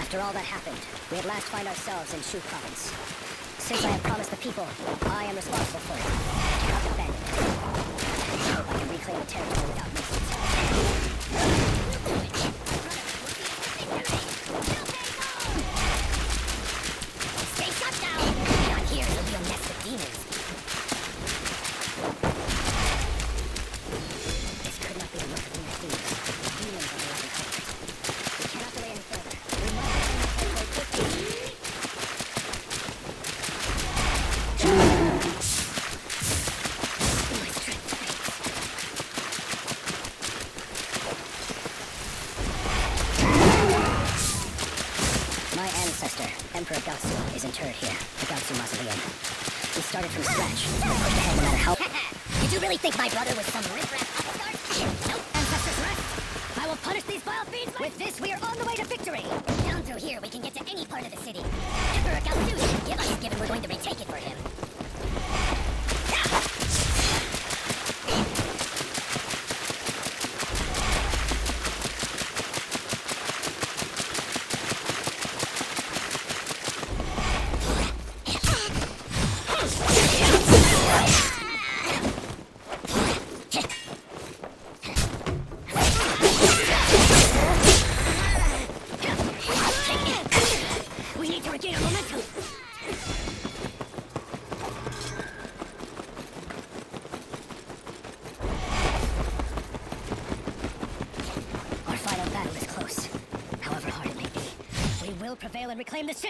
After all that happened, we at last find ourselves in Shu Province. Since I have promised the people, I am responsible for it. I cannot abandon it. I hope I can reclaim the territory without missing it. Stay shut down! Down here is a real nest of demons. This could not be the work of mere thieves. Demons are the likely culprit. We cannot delay any further. We must reclaim the territory quickly. My ancestor, Emperor Gatsu, is interred here, the Gatsu Mausoleum. We started from scratch, but pushed ahead no matter how— Did you really think my brother was some riffraff upstart? Nope. Ancestors rest! I will punish these vile fiends! With this, we are on the way to victory! Down through here, we can get to any part of the city. Emperor Gatsu should give us, given we're going to retake it for him. We need to regain our momentum! Our final battle is close. However hard it may be, we will prevail and reclaim the city!